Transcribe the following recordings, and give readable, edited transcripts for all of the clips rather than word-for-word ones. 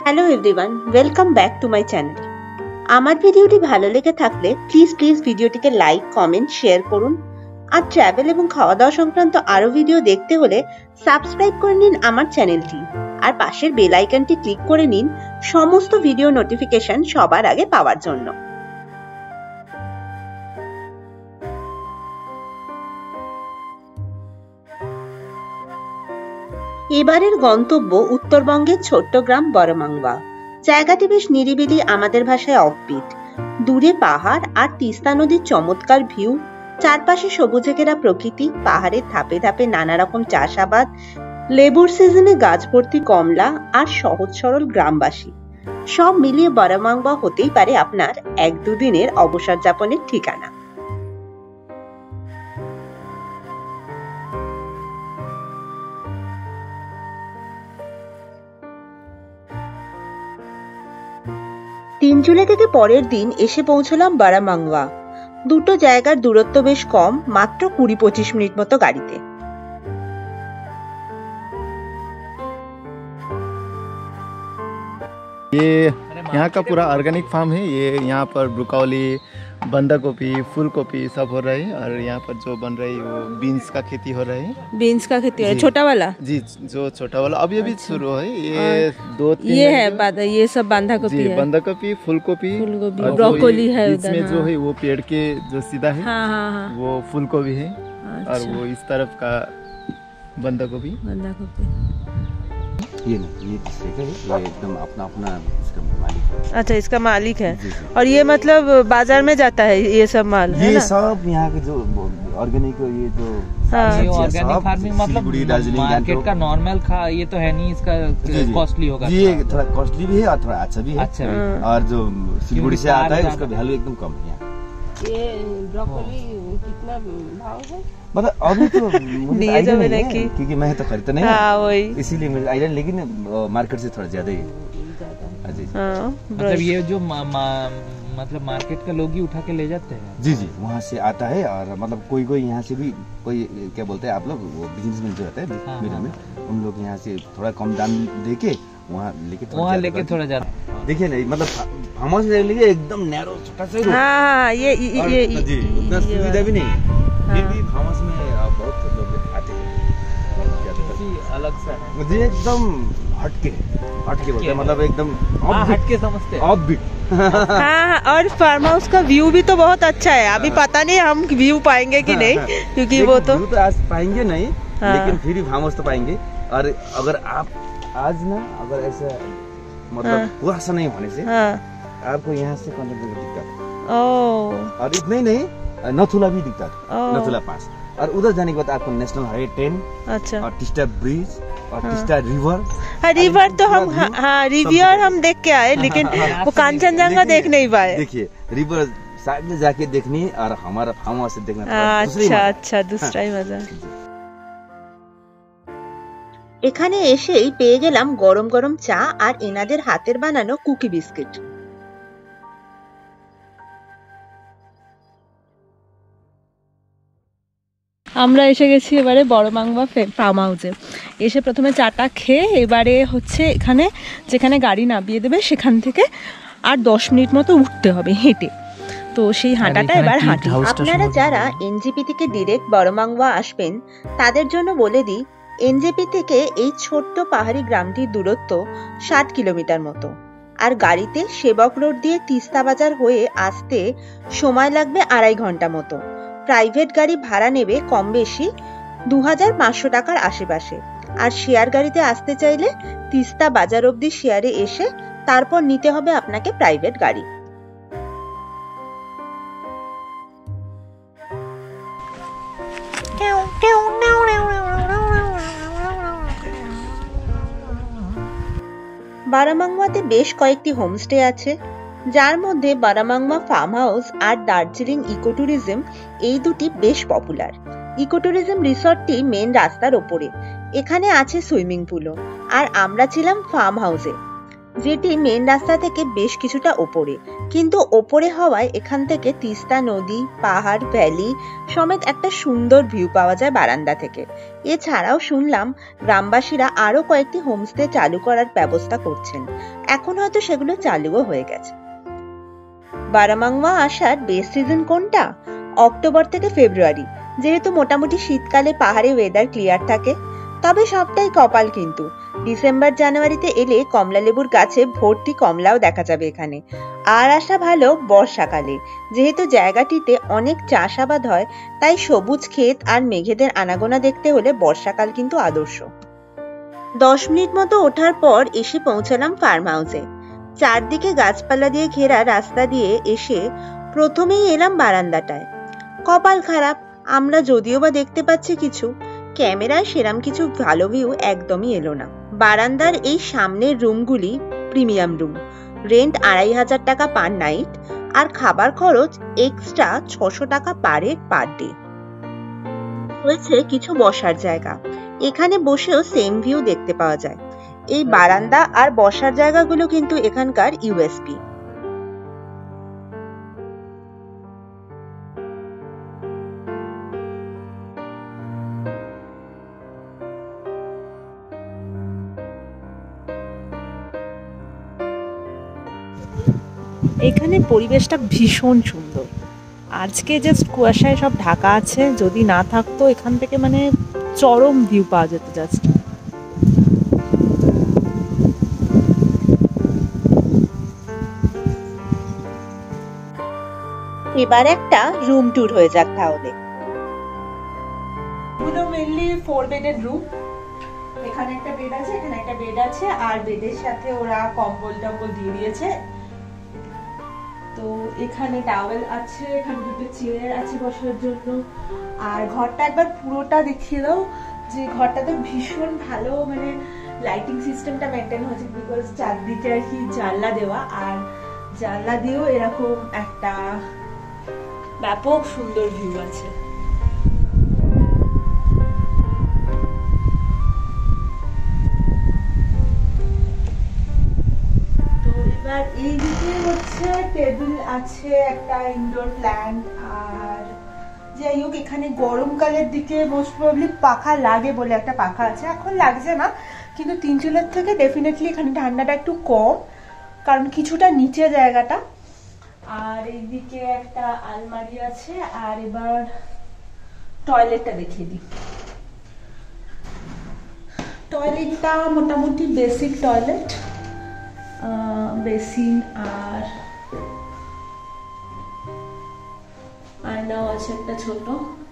Hello everyone, welcome back to my channel. আমার ভিডিওটি ভালো লেগে থাকলে প্লিজ ভিডিওটিকে লাইক, কমেন্ট, শেয়ার করুন। আর ট্রাভেল এবং খাওয়া দাওয়া সংক্রান্ত আরো ভিডিও দেখতে হলে সাবস্ক্রাইব করে নিন আমার চ্যানেলটি আর পাশের বেল আইকনটি ক্লিক করে নিন সমস্ত ভিডিও নোটিফিকেশন সবার আগে পাওয়ার জন্য। এবারের গন্তব্য উত্তরবঙ্গের ছোট্ট গ্রাম বড়মাংবা। জায়গাটি বেশ নিরিবিলি, আমাদের ভাষায় অফবিট। দূরে পাহাড় আর তিস্তা নদীর চমৎকার ভিউ, চারপাশে সবুজে ঘেরা প্রকৃতি, পাহাড়ের ধাপে ধাপে নানা রকম চাষাবাদ, লেবুর সিজনে গাছ ভর্তি কমলা আর সহজ সরল গ্রামবাসী। সব মিলিয়ে বড়মাংবা হতেই পারে আপনার 1-2 দিনের অবসর যাপনের ঠিকানা। তিনচুলে থেকে পরের দিন এসে পৌঁছলাম বড়মাংবা। দুটো জায়গার দূরত্ব বেশ কম, মাত্র 20-25 মিনিট মতো গাড়িতে। ये यहाँ का पूरा ऑर्गेनिक फार्म है। ये यहाँ पर ब्रोकोली, बंदा गोभी, फूल गोभी सब हो रहा है। और यहाँ पर जो बन रही है वो बीन्स का खेती हो रहा है। बीन्स का खेती हो रहा है, छोटा वाला? जी, जो छोटा वाला अभी शुरू है। ये 2-3 ये है ये सब बंधा गोभी है, बंदा गोभी, फूल गोभी, ब्रोकोली है उधर। इसमें जो है वो पेड़ के जो सीधा है वो फूल गोभी है। और वो इस तरफ का बंदा गोभी। ये एकदम अपना इसका मालिक है। अच्छा, इसका मालिक है। और ये मतलब बाजार में जाता है ये सब माल, है ये ना? सब यहाँ के जो ऑर्गेनिक, ये जो ऑर्गेनिक फार्मिंग मतलब मार्केट का नॉर्मल ये तो है नहीं, इसका कॉस्टली होगा। ये थोड़ा कॉस्टली भी है और थोड़ा अच्छा भी है। अच्छा भी। और जो सिलीगुड़ी से आता है उसका वैल्यू एकदम कम है। ये ब्रोकोली कितना भाव है? मतलब अभी तो मुझे आइडिया नहीं है, क्योंकि मैं तो खरीदता नहीं। वही इसीलिए मुझे आइडिया, लेकिन मार्केट से थोड़ा ज्यादा ही है। मतलब ये जो मतलब मार्केट का लोग ही उठा के ले जाते हैं? जी, वहाँ से आता है। और मतलब कोई यहाँ से भी, कोई क्या बोलते हैं आप लोग, वो बिजनेसमैन जो रहता है मिडिल में, उन लोग यहाँ से थोड़ा कम दाम दे के वहाँ लेके थोड़ा ज्यादा। देखिए नहीं, मतलब फार्महाउस लेके एकदम नैरो छोटा सा। ये जी, उतना सुविधा भी नहीं है। फिर भी फार्महाउस में बहुत लोग आते हैं। अलग सा है मुझे, एकदम हटके बोलते हैं, मतलब एकदम हटके समझते हैं। हाँ, और फार्म हाउस का व्यू भी तो बहुत अच्छा है। अभी पता नहीं हम व्यू पाएंगे कि नहीं, क्योंकि वो तो आज पाएंगे नहीं, लेकिन फिर भी फार्म हाउस तो पाएंगे। और अगर आप आज ना, अगर ऐसा मतलब कुहासा नहीं होने से आपको यहाँ से कॉन्टेक्ट दिखता है। और इतना ही नहीं, नथुला भी दिखता है, नथुला पास। और उधर जाने के बाद आपको नेशनल हाईवे 10, अच्छा, और टिस्टा ब्रिज और टिस्टा रिवर। रिवर तो हम रिवर हम देख के आए, लेकिन वो कांचनजंगा देख नहीं पाए। देखिए, रिवर साइड में जाके देखनी और हमारा फार्म हाउस से देखना। अच्छा, दूसरा ही मजा। এখানে এসেই পেয়ে গেলাম গরম গরম চা আর এনাদের হাতের বানানো কুকি বিস্কিট। আমরা এসে গেছি এবারে বড়মাংবা ফার্ম হাউসে। এসে প্রথমে চাটা খেয়ে এবারে হচ্ছে এখানে যেখানে গাড়ি নামিয়ে দেবে সেখান থেকে আর 10 মিনিট মতো উঠতে হবে হেঁটে। তো সেই হাঁটাটা এবার হাঁটি। আপনারা যারা এনজেপি থেকে ডিরেক্ট বড়মাংবা আসবেন তাদের জন্য বলে দিই, এনজেপি থেকে এই ছোট্ট পাহাড়ি গ্রামটির দূরত্ব 60 কিলোমিটার মতো। আর গাড়িতে সেবক রোড দিয়ে তিস্তা বাজার হয়ে আসতে সময় লাগবে 2.5 ঘন্টা মতো। প্রাইভেট গাড়ি ভাড়া নেবে কম বেশি 2500 টাকার আশেপাশে। আর শেয়ার গাড়িতে আসতে চাইলে তিস্তা বাজার অবধি শেয়ারে এসে তারপর নিতে হবে আপনাকে প্রাইভেট গাড়ি। বড়মাংবাতে বেশ কয়েকটি হোমস্টে আছে, যার মধ্যে বড়মাংবা ফার্ম হাউস আর দার্জিলিং ইকো ট্যুরিজম, এই দুটি বেশ পপুলার। ইকো ট্যুরিজম রিসর্টটি মেন রাস্তার ওপরে, এখানে আছে সুইমিং পুলও। আর আমরা ছিলাম ফার্ম হাউসে। যেটি মেন রাস্তা থেকে বেশ কিছুটা ওপরে, কিন্তু ওপরে হওয়ায় এখান থেকে তিস্তা নদী, পাহাড়, ভ্যালি সমেত একটা সুন্দর ভিউ পাওয়া যায় বারান্দা থেকে। এছাড়াও শুনলাম গ্রামবাসীরা আরো কয়েকটি হোমস্টে চালু করার ব্যবস্থা করছেন, এখন হয়তো সেগুলো চালুও হয়ে গেছে। বারামাংওয়া আসার বেস্ট সিজন কোনটা? অক্টোবর থেকে ফেব্রুয়ারি, যেহেতু মোটামুটি শীতকালে পাহাড়ে ওয়েদার ক্লিয়ার থাকে। তবে সবটাই কপাল, কিন্তু ডিসেম্বর জানুয়ারিতে এলে কমলা লেবুর গাছে ভর্তি কমলাও দেখা যাবে এখানে। আর আসা ভালো বর্ষাকালে, যেহেতু জায়গাটিতে অনেক চাষাবাদ হয়, তাই সবুজ ক্ষেত আর মেঘেদের আনাগোনা দেখতে হলে বর্ষাকাল কিন্তু আদর্শ। 10 মিনিট মতো ওঠার পর এসে পৌঁছালাম ফার্ম হাউসে। চারদিকে গাছপালা দিয়ে ঘেরা রাস্তা দিয়ে এসে প্রথমেই এলাম বারান্দাটায়। কপাল খারাপ, আমরা যদিও বা দেখতে পাচ্ছি কিছু, ক্যামেরায় সেরাম কিছু ভালো ভিউ একদমই এলো না। বারান্দার এই সামনের রুমগুলি প্রিমিয়াম রুম, রেন্ট 2500 টাকা পার নাইট, আর খাবার খরচ এক্সট্রা 600 টাকা পার হেড পার ডে। রয়েছে কিছু বসার জায়গা, এখানে বসেও সেম ভিউ দেখতে পাওয়া যায়। এই বারান্দা আর বসার জায়গাগুলো কিন্তু এখানকার ইউএসপি। এখানে পরিবেশটা ভীষণ সুন্দর। আজকে জাস্ট কুয়াশায় সব ঢাকা আছে, যদি না থাকতো এখান থেকে মানে চরম ভিউ পাওয়া যেত জাস্ট। এবার একটা রুম ট্যুর হয়ে যাক তাহলে। পুরো মেনলি 4 বেডের রুম। এখানে একটা বেড আছে, এখানে একটা বেড আছে, আর বেডের সাথে ওরা কম্বল টম্বল দিয়ে দিয়েছে। তো এখানে টাওয়েল আছে, এখানে দুটো চেয়ার আছে বসার জন্য। আর ঘরটা একবার পুরোটা দেখিয়ে দাও, যে ঘরটাতে ভীষণ ভালো মানে লাইটিং সিস্টেমটা মেনটেন হয়েছে, বিকজ চারদিকে আর কি জানলা দেওয়া, আর জানলা দিয়েও এরকম একটা ব্যাপক সুন্দর ভিউ আছে। এবার এই দিকে হচ্ছে টেবিল আছে, একটা ইনডোর প্ল্যান্ট। আর যাই হোক, এখানে গরমকালের দিকে মোস্ট প্রবাবলি পাখা লাগে বলে একটা পাখা আছে, এখন লাগছে না, কিন্তু 3 চুলের থেকে ডেফিনেটলি এখানে ঠান্ডাটা একটু কম, কারণ কিছুটা নিচে জায়গাটা। আর এইদিকে একটা আলমারি আছে। আর এবার টয়লেটটা দেখিয়ে দিই। টয়লেটটা মোটামুটি বেসিক টয়লেট, বেসিন আর আয়নাও আছে একটা ছোট।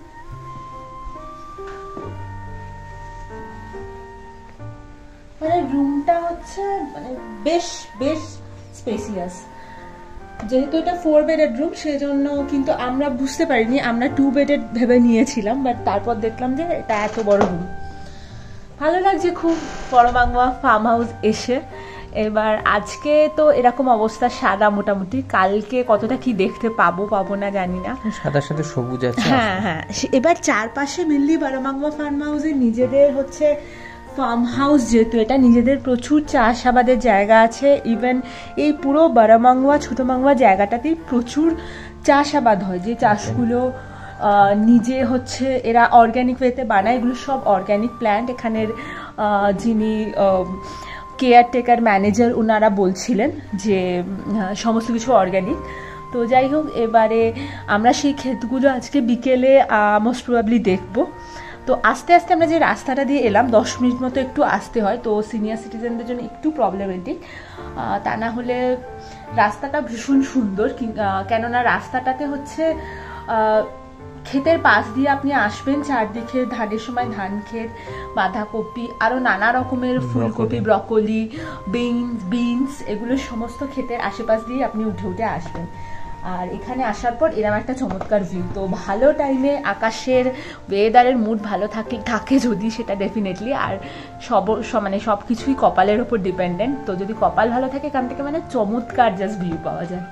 মানে রুমটা হচ্ছে মানে বেশ স্পেসিয়াস। যেহেতু এটা 4 বেডের রুম, সেজন্য কিন্তু আমরা বুঝতে পারিনি, আমরা 2 বেডের ভেবে নিয়েছিলাম, বাট তারপর দেখলাম যে এটা এত বড় রুম। ভালো লাগছে খুব বড়মাংওয়া ফার্ম হাউস এসে। এবার আজকে তো এরকম অবস্থা সাদা মোটামুটি, কালকে কতটা কি দেখতে পাবো না জানি না। সাদার সাথে সবুজ আছে। হ্যাঁ, এবার চারপাশে মেনলি বারামাংওয়া ফার্ম হাউসে নিজেদের হচ্ছে ফার্ম হাউস, যেহেতু এটা নিজেদের প্রচুর চাষাবাদের জায়গা আছে। ইভেন এই পুরো বারামাংওয়া ছোটমাংওয়া জায়গাটাতেই প্রচুর চাষাবাদ হয়, যে চাষগুলো নিজে হচ্ছে এরা অর্গ্যানিক ওয়েতে বানায়। এগুলো সব অর্গ্যানিক প্ল্যান্ট। এখানের যিনি কেয়ারটেকার ম্যানেজার ওনারা বলছিলেন যে সমস্ত কিছু অর্গ্যানিক। তো যাই হোক, এবারে আমরা সেই ক্ষেতগুলো আজকে বিকেলে মোস্ট প্রবাবলি দেখবো। তো আস্তে আস্তে আমরা যে রাস্তাটা দিয়ে এলাম 10 মিনিট মতো একটু আসতে হয়, তো সিনিয়র সিটিজেনদের জন্য একটু প্রবলেমেটিক। তা না হলে রাস্তাটা ভীষণ সুন্দর, কেননা রাস্তাটাতে হচ্ছে ক্ষেতের পাশ দিয়ে আপনি আসবেন, চারদিকে ধানের সময় ধান ক্ষেত, বাঁধাকপি, আরও নানা রকমের ফুলকপি, ব্রকলি, বিনস, এগুলো সমস্ত ক্ষেতের আশেপাশ দিয়ে আপনি উঠে আসবেন। আর এখানে আসার পর এরকম একটা চমৎকার ভিউ। তো ভালো টাইমে আকাশের ওয়েদারের মুড ভালো থাকে যদি, সেটা ডেফিনেটলি। আর মানে সব কিছুই কপালের ওপর ডিপেন্ডেন্ট। তো যদি কপাল ভালো থাকে এখান থেকে মানে চমৎকার জাস্ট ভিউ পাওয়া যায়।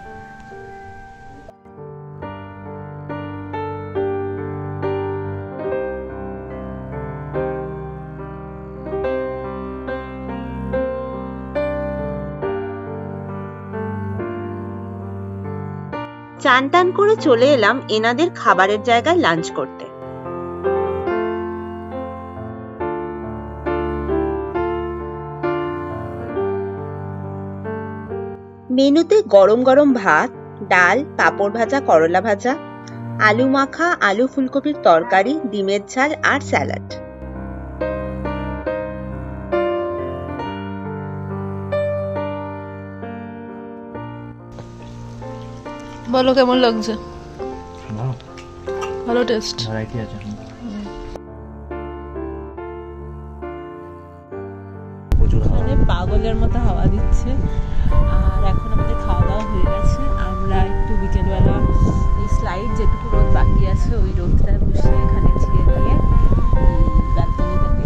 চান টান করে চলে এলাম এনাদের খাবারের জায়গায় লাঞ্চ করতে। মেনুতে গরম গরম ভাত, ডাল, পাঁপড় ভাজা, করলা ভাজা, আলু মাখা, আলু ফুলকপির তরকারি, ডিমের ঝাল আর স্যালাড। বলো কেমন লাগছে? ভালো টেস্ট, ভ্যারাইটি আছে। পাগলের মতো হাওয়া দিচ্ছে। আর এখন আমাদের খাওয়া দাওয়া হয়ে গেছে। আমরা একটু বিকেলবেলা এই স্লাইড যেটুকু রোদ বাকি আছে ওই রোদটায় বসে এখানে ছিঁড়ে নিয়ে ব্যালকনিটাতে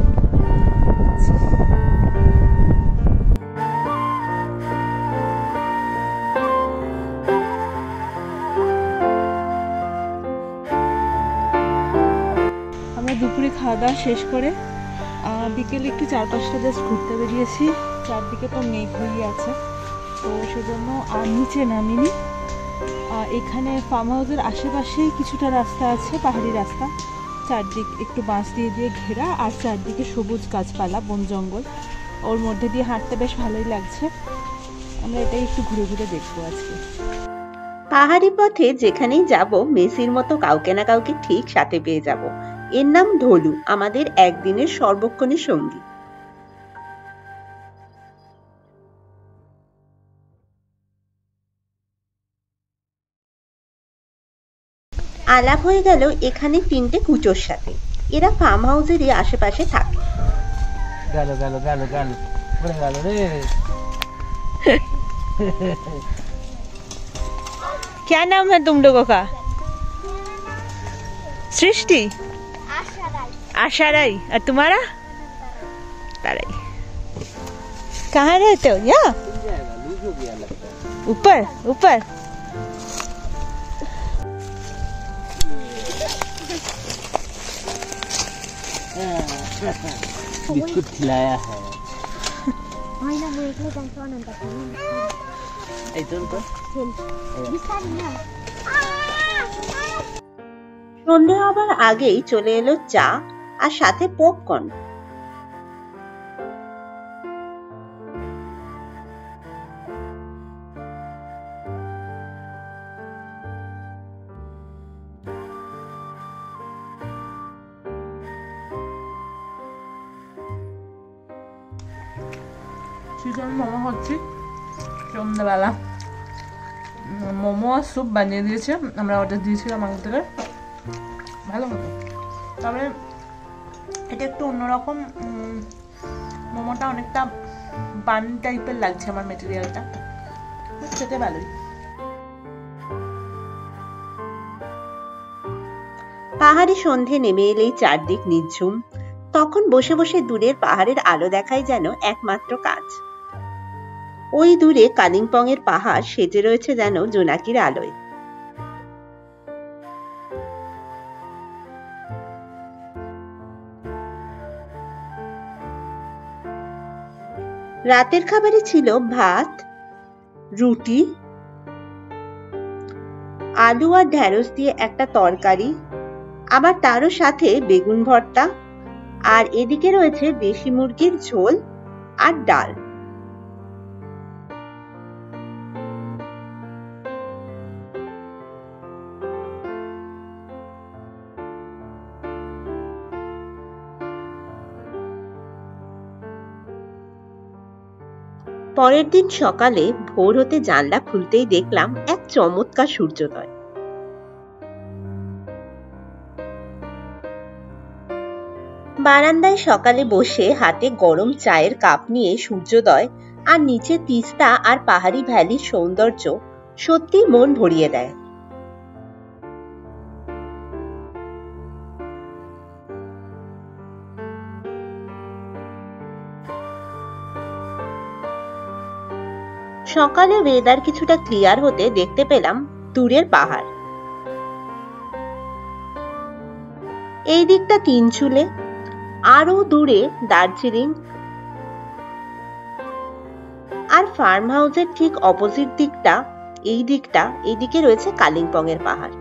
আমরা দুপুরে খাওয়া দাওয়া শেষ করে বিকেলে একটু 4-5টা জাস্ট ঘুরতে বেরিয়েছি। চারদিকে তো মেঘ হয়ে আছে, তো সেজন্য আর নিচে নামিনি। এখানে ফার্ম হাউসের আশেপাশেই কিছুটা রাস্তা আছে, পাহাড়ি রাস্তা, চারদিক একটু বাঁশ দিয়ে দিয়ে ঘেরা, আর চারদিকে সবুজ গাছপালা, বন জঙ্গল, ওর মধ্যে দিয়ে হাঁটতে বেশ ভালোই লাগছে। আমরা এটাই একটু ঘুরে ঘুরে দেখবো আজকে। পাহাড়ি পথে যেখানেই যাব মেসির মতো কাউকে না কাউকে ঠিক সাথে পেয়ে যাব। এর নাম ঢোলু, আমাদের একদিনের সর্বক্ষণের সঙ্গী। আলাপ হয়ে গেল এখানে 3টে কুচোর সাথে। এরা ফার্ম হাউসেরই আশেপাশে থাকে। গেল গেল গেল গেল পড়ে গেল রে। क्या नाम है तुम लोगों का? सृष्टि, आशा राय। और तुम्हारा? ताराई। कहाँ रहते हो? यहाँ ऊपर ऊपर। बिस्कुट खिलाया है। সন্ধ্যে হবার আগেই চলে এলো চা আর সাথে পপকর্ন। চিকেন মোমো হচ্ছে সন্ধ্যাবেলা। মোমো আর স্যুপ বানিয়ে দিয়েছে, আমরা অর্ডার দিয়েছিলাম আগে থেকে, ভালো মতো। তবে এটা একটু অন্যরকম, মোমোটা অনেকটা বান টাইপের লাগছে আমার মেটেরিয়ালটা, খেতে ভালোই। পাহাড়ি সন্ধে নেমে এলেই চারদিক নিঝুম। তখন বসে বসে দূরের পাহাড়ের আলো দেখাই যেন একমাত্র কাজ। ওই দূরে কালিম্পং এর পাহাড় সেজে রয়েছে যেন জোনাকির আলোয়। রাতের খাবারে ছিল ভাত, রুটি, আলু আর ঢেঁড়স দিয়ে একটা তরকারি, আবার তারও সাথে বেগুন ভর্তা, আর এদিকে রয়েছে দেশি মুরগির ঝোল আর ডাল। পরের দিন সকালে ভোর হতে জানলা খুলতেই দেখলাম এক চমৎকার সূর্যোদয়। বারান্দায় সকালে বসে হাতে গরম চায়ের কাপ নিয়ে সূর্যোদয় আর নিচে তিস্তা আর পাহাড়ি ভ্যালির সৌন্দর্য সত্যি মন ভরিয়ে দেয়। সকালে ওয়েদার কিছুটা ক্লিয়ার হতে দেখতে পেলাম দূরের পাহাড়। এই দিকটা তিনচুলে, আরো দূরে দার্জিলিং, আর ফার্ম হাউসের ঠিক অপোজিট দিকটা এইদিকে রয়েছে কালিম্পং এর পাহাড়।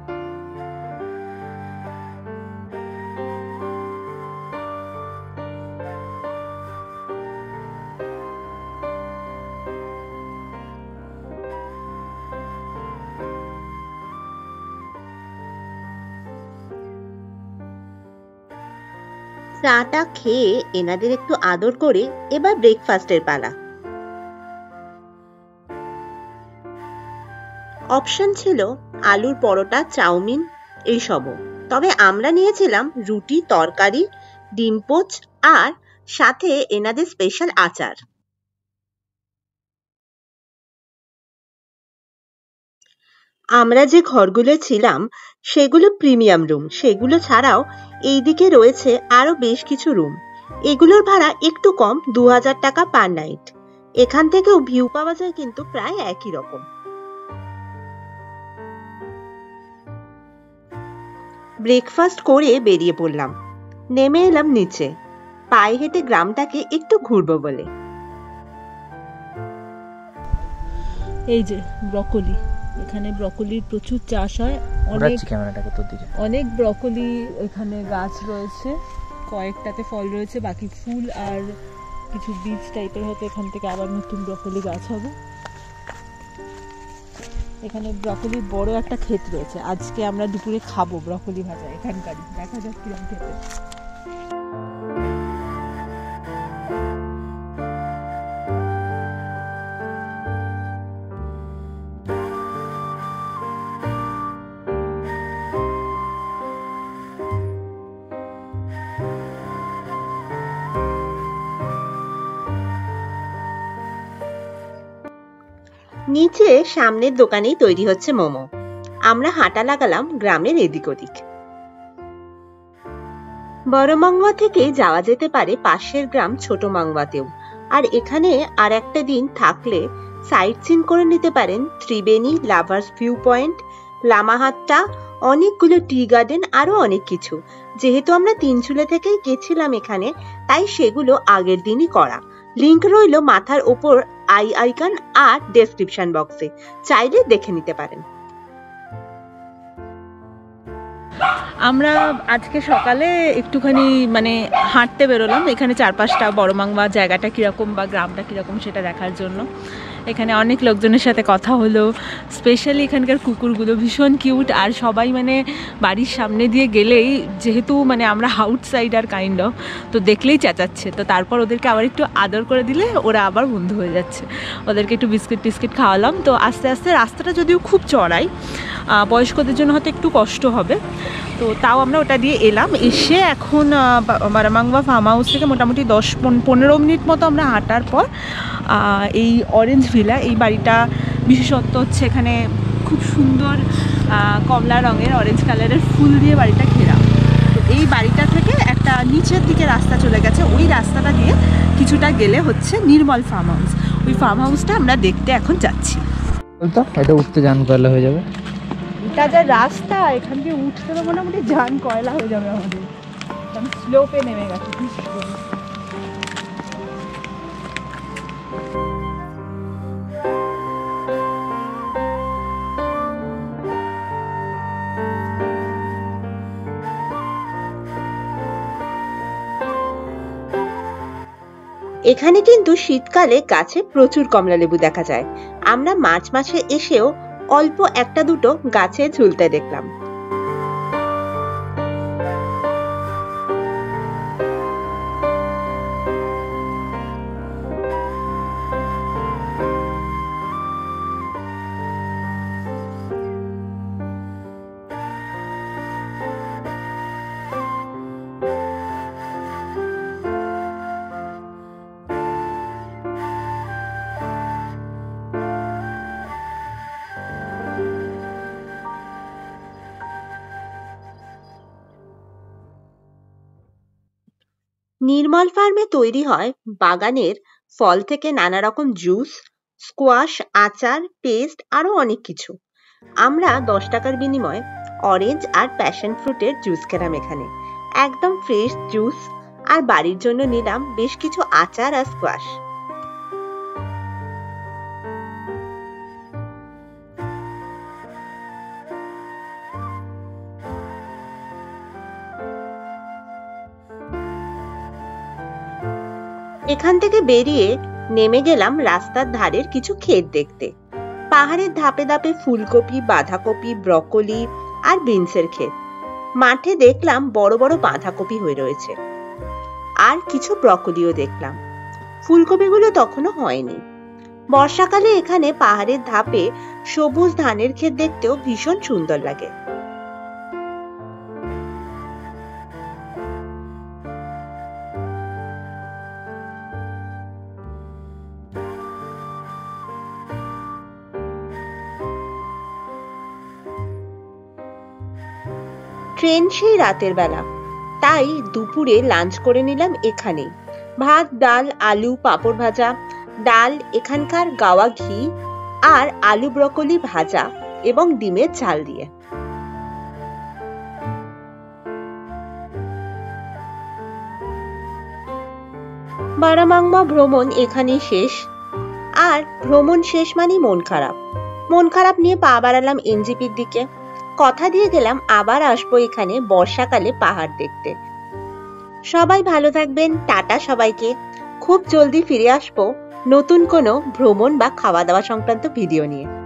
চাটা খেয়ে এনাদের একটু আদর করে এবার ব্রেকফাস্টের পালা। অপশন ছিল আলুর পরোটা, চাউমিন এইসবও, তবে আমরা নিয়েছিলাম রুটি, তরকারি, ডিম পোচ আর সাথে এনাদের স্পেশাল আচার। আমরা যে ঘরগুলো ছিলাম সেগুলো প্রিমিয়াম রুম। সেগুলো ছাড়াও এইদিকে রয়েছে আরো বেশ কিছু রুম। এগুলোর ভাড়া একটু কম, 2000 টাকা পার নাইট। এখান থেকেও ভিউ পাওয়া যায় কিন্তু প্রায় একই রকম। ব্রেকফাস্ট করে বেরিয়ে পড়লাম। নেমে এলাম নিচে, পায়ে হেঁটে গ্রামটাকে একটু ঘুরবো বলে। এই যে ব্রকলি, এখানে ব্রকলির প্রচুর চাষ হয়। অনেক ব্রকলি এখানে গাছ রয়েছে, কয়েকটাতে ফল রয়েছে, বাকি ফুল আর কিছু বীজ টাইপের হয়তো এখান থেকে আবার নতুন ব্রকলি গাছ হবে। এখানে ব্রকলির বড় একটা ক্ষেত রয়েছে। আজকে আমরা দুপুরে খাবো ব্রকলি ভাজা এখানকারই, দেখা যাক কিরকম খেতে। নিচে সামনের দোকানেই তৈরি হচ্ছে মোমো। আমরা হাঁটা লাগালাম গ্রামের এদিক ওদিক। বড় মাংওয়া থেকে যাওয়া যেতে পারে পাশের গ্রাম ছোট মাংওয়াতেও। আর এখানে আর একটা দিন থাকলে সাইট সিন করে নিতে পারেন Triveni, lovers view point, Lamahatta, অনেকগুলো টি গার্ডেন, আরো অনেক কিছু। যেহেতু আমরা তিনচুলে থেকেই গেছিলাম এখানে, তাই সেগুলো আগের দিনই করা। লিংক রইল মাথার ওপর আই আইকন আর ডেসক্রিপশন বক্সে, চাইলে দেখে নিতে পারেন। আমরা আজকে সকালে একটুখানি মানে হাঁটতে বেরোলাম এখানে চারপাশটা, বড় মাংওয়া জায়গাটা কিরকম বা গ্রামটা কিরকম সেটা দেখার জন্য। এখানে অনেক লোকজনের সাথে কথা হলো। স্পেশালি এখানকার কুকুরগুলো ভীষণ কিউট, আর সবাই মানে বাড়ির সামনে দিয়ে গেলেই, যেহেতু মানে আমরা আউটসাইডার কাইন্ড অফ, তো দেখলেই চেঁচাচ্ছে। তো তারপর ওদেরকে আবার একটু আদর করে দিলে ওরা আবার বন্ধু হয়ে যাচ্ছে। ওদেরকে একটু বিস্কিট টিস্কিট খাওয়ালাম। তো আস্তে আস্তে রাস্তাটা যদিও খুব চড়াই, বয়স্কদের জন্য হয়তো একটু কষ্ট হবে, তো তাও আমরা ওটা দিয়ে এলাম। এসে এখন বারামাংওয়া ফার্ম হাউস থেকে মোটামুটি 10-15 মিনিট মতো আমরা হাঁটার পর এই অরেঞ্জ ভিলা, এই বাড়িটা বিশেষত্ব হচ্ছে এখানে খুব সুন্দর কমলা রঙের, অরেঞ্জ কালারের ফুল দিয়ে বাড়িটা ঘেরা। তো এই বাড়িটা থেকে একটা নিচের দিকে রাস্তা চলে গেছে, ওই রাস্তাটা দিয়ে কিছুটা গেলে হচ্ছে নির্মল ফার্ম হাউস। ওই ফার্ম হাউসটা আমরা দেখতে এখন যাচ্ছি। বলতো এটা উঠতে জান কয়লা হয়ে যাবে, এটা যা রাস্তা, এখান দিয়ে উঠতে তো মোটামুটি জান কয়লা হয়ে যাবে আমাদের। আমি স্লোপে নেমে গেছি। এখানে কিন্তু শীতকালে গাছে প্রচুর কমলা লেবু দেখা যায়। আমরা মার্চ মাসে এসেও অল্প একটা দুটো গাছে ঝুলতে দেখলাম। নির্মল ফার্মে তৈরি হয় বাগানের ফল থেকে নানা রকম জুস, স্কোয়াশ, আচার, পেস্ট, আরো অনেক কিছু। আমরা 10 টাকার বিনিময়ে অরেঞ্জ আর প্যাশন ফ্রুটের জুস খেলাম এখানে, একদম ফ্রেশ জুস। আর বাড়ির জন্য নিলাম বেশ কিছু আচার আর স্কোয়াশ। এখান থেকে বেরিয়ে নেমে গেলাম রাস্তার ধারের কিছু ক্ষেত দেখতে। পাহাড়ের ধাপে ধাপে ফুলকপি, বাঁধাকপি, ব্রকলি আর বিনসের ক্ষেত। মাঠে দেখলাম বড় বড় বাঁধাকপি হয়ে রয়েছে, আর কিছু ব্রকলিও দেখলাম। ফুলকপিগুলো তখনও হয়নি। বর্ষাকালে এখানে পাহাড়ের ধাপে সবুজ ধানের ক্ষেত দেখতেও ভীষণ সুন্দর লাগে। ট্রেন সেই রাতের বেলা, তাই দুপুরে লাঞ্চ করে নিলাম এখানে। ভাত, ডাল, আলু, পাঁপড় ভাজা, ডাল এখানকার গাওয়া ঘি, আর আলু ব্রকলি ভাজা এবং ডিমের ঝাল দিয়ে। বারামাংমা ভ্রমণ এখানেই শেষ। আর ভ্রমণ শেষ মানে মন খারাপ। মন খারাপ নিয়ে পা বাড়ালাম এনজেপির দিকে। কথা দিয়ে গেলাম আবার আসবো এখানে বর্ষাকালে পাহাড় দেখতে। সবাই ভালো থাকবেন, টাটা সবাইকে। খুব জলদি ফিরে আসবো নতুন কোনো ভ্রমণ বা খাওয়া দাওয়া সংক্রান্ত ভিডিও নিয়ে।